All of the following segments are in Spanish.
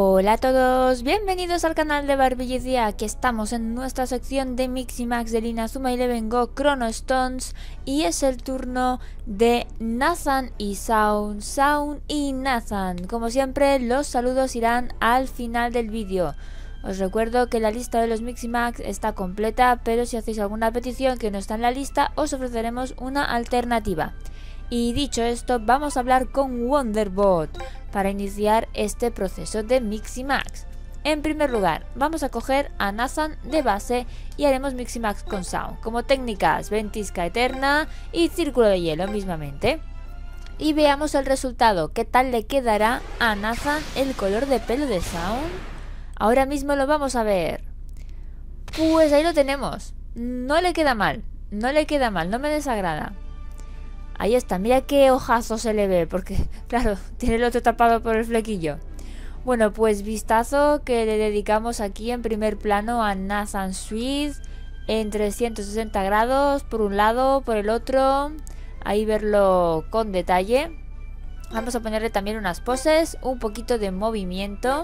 Hola a todos, bienvenidos al canal de Barbillecia. Aquí estamos en nuestra sección de Mix y Max del Inazuma Eleven Go Chrono Stones y es el turno de Nathan y Zaun y Nathan. Como siempre, los saludos irán al final del vídeo. Os recuerdo que la lista de los Mix y Max está completa, pero si hacéis alguna petición que no está en la lista, os ofreceremos una alternativa. Y dicho esto, vamos a hablar con Wonderbot para iniciar este proceso de Mix y Max. En primer lugar, vamos a coger a Nathan de base y haremos Mix y Max con Zaun, como técnicas Ventisca Eterna y Círculo de Hielo mismamente. Y veamos el resultado, qué tal le quedará a Nathan el color de pelo de Zaun. Ahora mismo lo vamos a ver. Pues ahí lo tenemos, no le queda mal, no me desagrada. Ahí está, mira qué ojazo se le ve, porque claro, tiene el otro tapado por el flequillo. Bueno, pues vistazo que le dedicamos aquí en primer plano a Nathan Sweet en 360 grados, por un lado, por el otro, ahí verlo con detalle. Vamos a ponerle también unas poses, un poquito de movimiento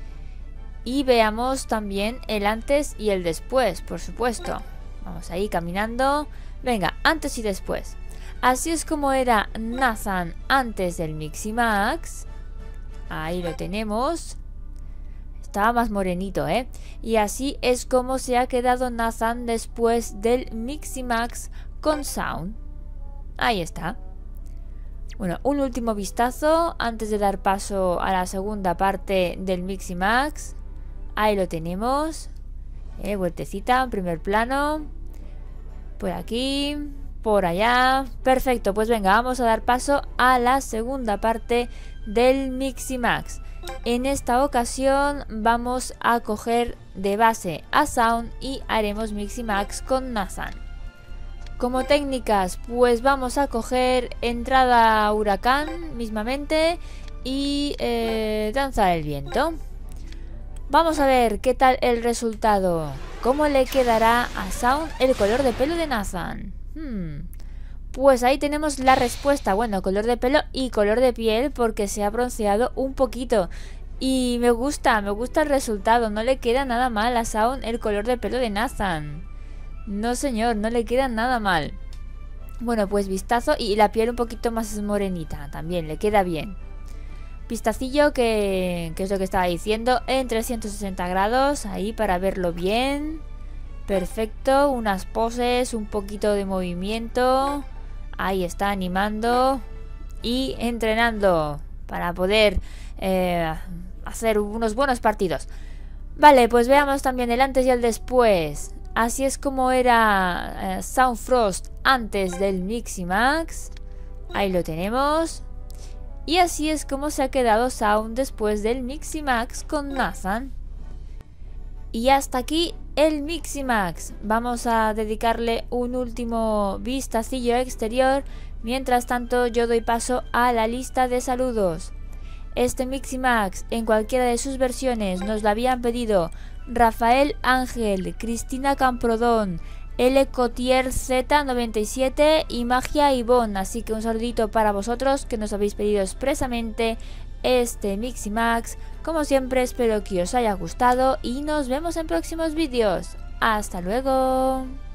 y veamos también el antes y el después, por supuesto. Vamos ahí caminando, venga, antes y después. Así es como era Nathan antes del Mix y Max. Ahí lo tenemos. Estaba más morenito, ¿eh? Y así es como se ha quedado Nathan después del Mix y Max con Zaun. Ahí está. Bueno, un último vistazo antes de dar paso a la segunda parte del Mix y Max. Ahí lo tenemos. Vueltecita en primer plano. Por aquí. Por allá, perfecto, pues venga, vamos a dar paso a la segunda parte del Mix y Max. En esta ocasión vamos a coger de base a Zaun y haremos Mix y Max con Nathan. Como técnicas, pues vamos a coger entrada huracán mismamente y danza del viento. Vamos a ver qué tal el resultado, cómo le quedará a Zaun el color de pelo de Nathan. Pues ahí tenemos la respuesta. Bueno, color de pelo y color de piel porque se ha bronceado un poquito. Y me gusta el resultado. No le queda nada mal a Zaun el color de pelo de Nathan. No señor, no le queda nada mal. Bueno, pues vistazo y la piel un poquito más morenita. También le queda bien. Vistacillo que es lo que estaba diciendo. En 360 grados. Ahí para verlo bien. Perfecto, unas poses, un poquito de movimiento. Ahí está animando y entrenando para poder hacer unos buenos partidos. Vale, pues veamos también el antes y el después. Así es como era Zaun Frost antes del Mix y Max. Ahí lo tenemos. Y así es como se ha quedado Zaun después del Mix y Max con Nathan. Y hasta aquí el Mix y Max. Vamos a dedicarle un último vistacillo exterior. Mientras tanto yo doy paso a la lista de saludos. Este Mix y Max en cualquiera de sus versiones nos lo habían pedido Rafael Ángel, Cristina Camprodón, L. Cotier Z97 y Magia Ivonne. Así que un saludito para vosotros que nos habéis pedido expresamente este Mix y Max. Como siempre espero que os haya gustado y nos vemos en próximos vídeos. ¡Hasta luego!